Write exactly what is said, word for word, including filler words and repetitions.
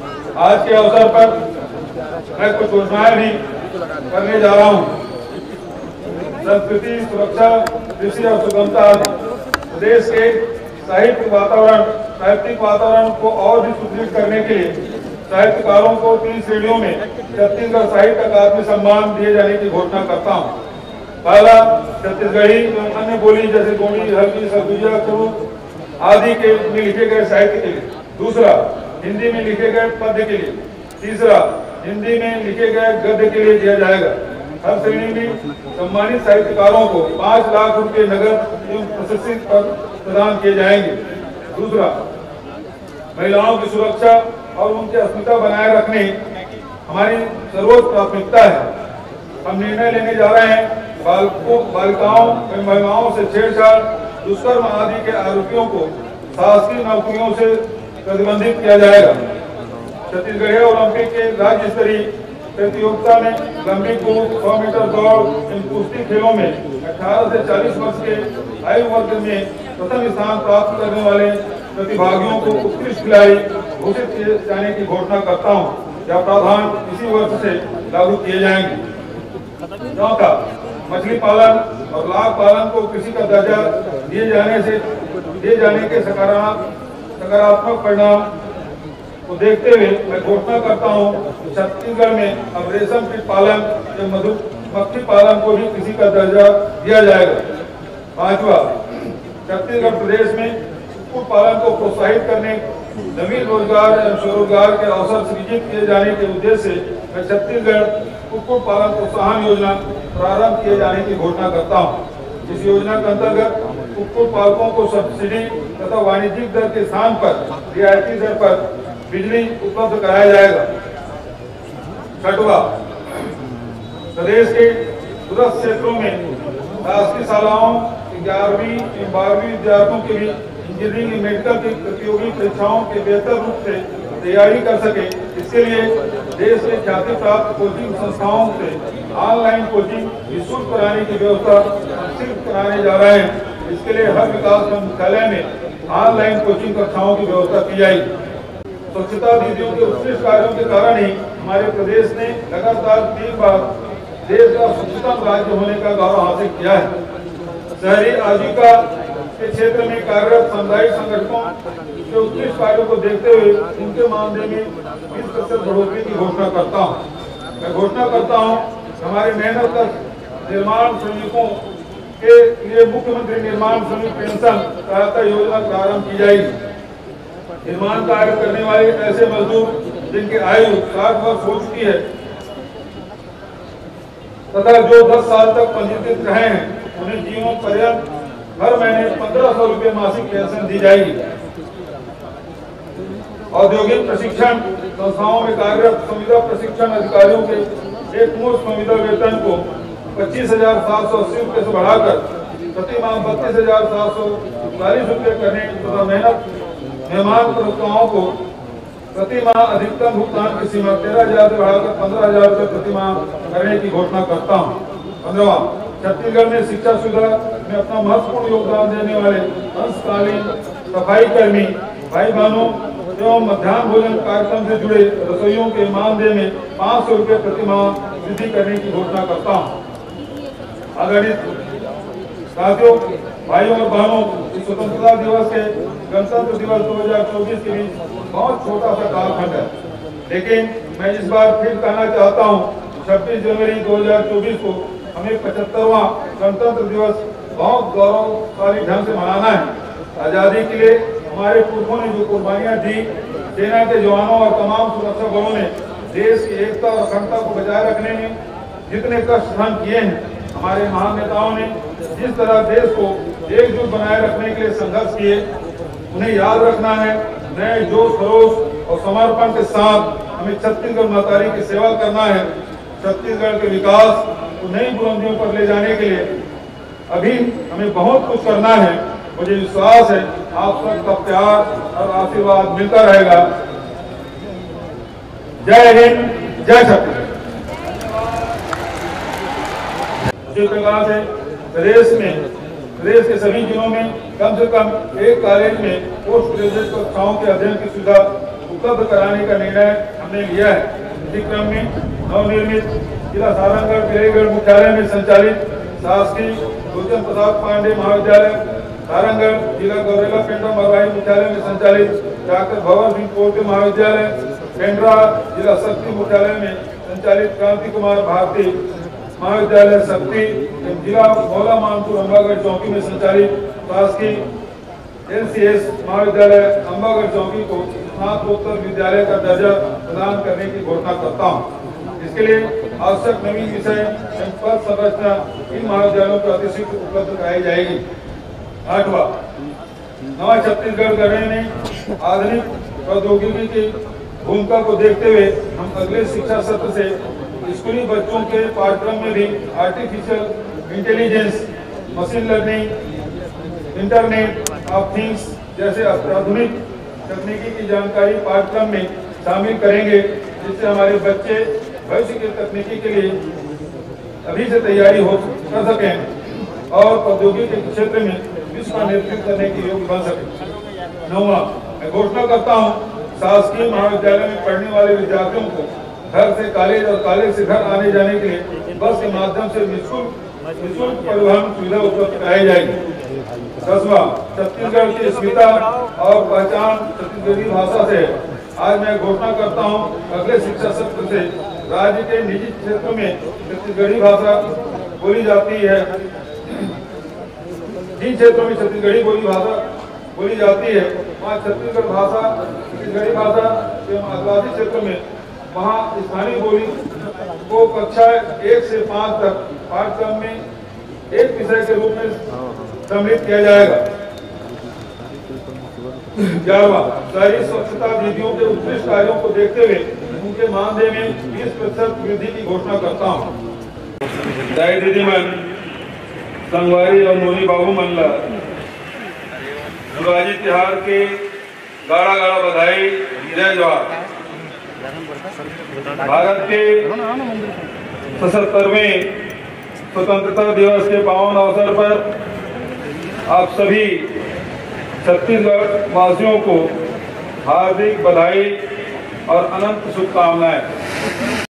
आज के अवसर पर मैं कुछ घोषणाएं भी करने जा रहा हूं। संस्कृति, सुरक्षा, कृषि और सुगमता आदि प्रदेश के साहित्यिक वातावरण साहित्यिक वातावरण को और भी सुदृढ़ करने के लिए साहित्यकारों को तीन श्रेणियों में छत्तीसगढ़ साहित्य अकादमी सम्मान दिए जाने की घोषणा करता हूँ। पहला, छत्तीसगढ़ी एवं अन्य बोली जैसे गोंडी, हल्की, सरगुजा, कुरु आदि के में लिखे गए साहित्य के लिए। दूसरा, हिंदी में लिखे गए पद्य के लिए। तीसरा, हिंदी में लिखे गए गद्य के लिए दिया जाएगा। हर श्रेणी में सम्मानित साहित्यकारों को पांच लाख रुपए नगद एवं प्रशस्ति प्रदान किए जाएंगे। दूसरा, महिलाओं की सुरक्षा और उनकी अस्मिता बनाए रखने हमारी सर्वोच्च प्राथमिकता है। हम निर्णय लेने जा रहे हैं बालकों बालिकाओं एवं महिलाओं से छेड़छाड़, दुष्कर्म आदि के आरोपियों को शासकीय नौकरियों से प्रतिबंधित किया जाएगा। छत्तीसगढ़ ओलंपिक के राज्य स्तरीय प्रतियोगिता में लंबी कूद, सौ मीटर दौड़ एवं कुश्ती खेलों में अठारह से चालीस वर्ष के आयु वर्ग में प्रथम स्थान प्राप्त करने वाले प्रतिभागियों को उत्कृष्ट खिलाड़ी घोषित किए जाने की घोषणा करता हूं। यह प्रावधान इसी वर्ष से लागू किए जाएंगे। चौथा, मछली पालन और लाख पालन को कृषि का दर्जा दिए जाने से दिए जाने के सकारात्मक परिणाम को देखते हुए मैं घोषणा करता हूं छत्तीसगढ़ में अब रेशम कीट पालन या मधुमक्खी पालन को भी कृषि का दर्जा दिया जाएगा। पांचवा, छत्तीसगढ़ प्रदेश में कुक्कुट पालन को प्रोत्साहित करने, नवीन रोजगार एवं स्वरोजगार के अवसर सृजित किए जाने के उद्देश्य से मैं छत्तीसगढ़ कुक्कुट पालन प्रोत्साहन योजना प्रारंभ किए जाने की घोषणा करता हूँ। इस योजना के अंतर्गत कुक्कुट पालकों को सब्सिडी तथा वाणिज्यिक दर के स्थान पर रियायती दर पर बिजली उपलब्ध कराया जाएगा। छठवा, प्रदेश के दूरस्थ क्षेत्रों में शासकीय शालाओं ग्यारहवीं एवं बारहवीं विद्यार्थियों के भी इंजीनियरिंग मेडिकल की प्रतियोगी परीक्षाओं के बेहतर रूप से तैयारी कर सके, इसके लिए देश के ख्याति प्राप्त कोचिंग संस्थाओं से ऑनलाइन कोचिंग निःशुल्क कराने की व्यवस्था संक्षिप्त कराने जा रहे हैं। इसके लिए हर विकास मुख्यालय में ऑनलाइन कोचिंग कक्षाओं की व्यवस्था की जाएगी। स्वच्छता दीदियों के उत्कृष्ट कार्यों के कारण ही हमारे प्रदेश ने लगातार तीन बार देश का स्वच्छतम राज्य होने का गौरव हासिल किया है। शहरी आजीविका के क्षेत्र में कार्यरत सामुदायिक संगठनों के उत्कृष्ट कार्यों को देखते हुए उनके मानदेय में बीस प्रतिशत बढ़ोतरी की घोषणा करता हूँ। मैं घोषणा करता हूँ हमारे मेहनत का निर्माण श्रमिकों के लिए मुख्यमंत्री निर्माण श्रमिक पेंशन सहायता योजना प्रारंभ की जाएगी। निर्माण कार्य करने वाले ऐसे मजदूर जिनकी आयु साठ वर्ष हो चुकी है तथा जो दस साल तक पंजीकृत रहे हैं, उन्हें जीवन पर्यंत हर महीने पंद्रह सौ रुपये मासिक पेंशन दी जाएगी। औद्योगिक प्रशिक्षण संस्थाओं में कार्यरत संविदा प्रशिक्षण अधिकारियों के एक मुश्त संविदा वेतन को पच्चीस हजार सात सौ अस्सी रुपये से बढ़ाकर प्रति माह बत्तीस हजार सात सौ चालीस रुपये करने तथा मेहनत मेहमान प्रयोक्ताओं को प्रति माह अधिकतम भुगतान की सीमा तेरह हजार से बढ़ाकर पंद्रह हजार रुपये प्रति माह करने की घोषणा करता हूँ। पंद्रहवां, छत्तीसगढ़ में शिक्षा सुविधा में अपना महत्वपूर्ण योगदान देने वाले अंशकालीन सफाई कर्मी भाई बहनों एवं मध्याह्न भोजन कार्यक्रम से जुड़े रसोइयों के मानदेय में पाँच सौ रुपये प्रति माह वृद्धि करने की घोषणा करता हूँ। आदरणीय साथियों, भाइयों और बहनों, इस स्वतंत्रता दिवस के गणतंत्र दिवस दो हजार चौबीस के बीच बहुत छोटा सा कालखंड है, लेकिन मैं इस बार फिर कहना चाहता हूँ छब्बीस जनवरी दो हजार चौबीस को हमें पचहत्तरवां गणतंत्र दिवस बहुत गौरवशाली ढंग से मनाना है। आजादी के लिए हमारे पुरखों ने जो कुर्बानियां दी, सेना के जवानों और तमाम सुरक्षा बलों ने देश की एकता और अखंडता को बचाए रखने में जितने कष्ट सहन किए हैं, हमारे महान नेताओं ने जिस तरह देश को एकजुट बनाए रखने के लिए संघर्ष किए, उन्हें याद रखना है। नए जोश खरोश और समर्पण के साथ हमें छत्तीसगढ़ महतारी की सेवा करना है। छत्तीसगढ़ के विकास को नई बुलंदियों पर ले जाने के लिए अभी हमें बहुत कुछ करना है। मुझे विश्वास है आप सबका प्यार और आशीर्वाद मिलता रहेगा। जय हिंद, जय छत्तीसगढ़। इसी प्रकार से प्रदेश में प्रदेश के सभी जिलों में कम से कम एक कॉलेज में पोस्ट ग्रेजुएट कक्षाओं के अध्ययन की सुविधा उपलब्ध कराने का निर्णय हमने लिया है। इसी क्रम में नवनिर्मित जिला सारंगगढ़ पिरेगढ़ मुख्यालय में संचालित शासकीय लोचन प्रसाद पांडे महाविद्यालय, सारंगगढ़ जिला गौरेला पेंड्रा मरवाही मुख्यालय में संचालित डॉक्टर भवर सिंह पोर्ते महाविद्यालय, पेंड्रा जिला शक्ति मुख्यालय में संचालित क्रांति कुमार भारती महाविद्यालय शक्ति, जिला मौला मानपुर अम्बागढ़ चौकी में संचालित शासकीय एलसीएस महाविद्यालय अम्बागढ़ चौकी को स्नातकोत्तर विद्यालय का दर्जा प्रदान करने की घोषणा करता हूँ। इसके लिए आवश्यक नवीन विषय पद संरचना इन महाविद्यालयों को अतिशीघ्र उपलब्ध कराई जाएगी। आठवां, नवा छत्तीसगढ़ गढ़ने में आधुनिक प्रौद्योगिकी की भूमिका को देखते हुए हम अगले शिक्षा सत्र से स्कूली बच्चों के पाठ्यक्रम में भी artificial intelligence, machine learning, internet of things जैसे अत्याधुनिक तकनीकी की जानकारी पाठ्यक्रम में शामिल करेंगे, जिससे हमारे बच्चे भविष्य की तकनीकी के लिए अभी से तैयारी हो कर सकें और प्रौद्योगिकी के क्षेत्र में विश्व का नेतृत्व करने के योग्य बन सके। नौवां, मैं घोषणा करता हूँ शासकीय महाविद्यालय में पढ़ने वाले विद्यार्थियों को घर से कॉलेज और कॉलेज से घर आने जाने के लिए बस के माध्यम से निःशुल्क निःशुल्क परिवहन सुविधा उपलब्ध कराई जाएगी। दसवां, छत्तीसगढ़ की अस्मिता और पहचान छत्तीसगढ़ी भाषा से आज मैं घोषणा करता हूं अगले शिक्षा सत्र से राज्य के निजी क्षेत्रों में छत्तीसगढ़ी भाषा बोली जाती है। जिन क्षेत्रों में छत्तीसगढ़ी बोली भाषा बोली जाती है वहाँ छत्तीसगढ़ भाषा छत्तीसगढ़ी भाषा एवं आदिवासी क्षेत्रों में वहाँ स्थानीय बोली को कक्षा एक से पाँच तक पाठ्यक्रम में एक विषय के रूप में सम्मिलित किया जाएगा। ग्यारहवां, शहरी स्वच्छता दीदियों के उत्कृष्ट कार्यों को देखते हुए उनके मानदेय में बीस प्रतिशत वृद्धि की घोषणा करता हूँ। जय दीदी मन संगवारी और नोनी बाबू मनला शिवाजी तिहार के गाड़ा गाड़ा बधाई, जय जवाहर। भारत के सत्तरवें स्वतंत्रता दिवस के पावन अवसर पर आप सभी छत्तीसगढ़ वासियों को हार्दिक बधाई और अनंत शुभकामनाएं।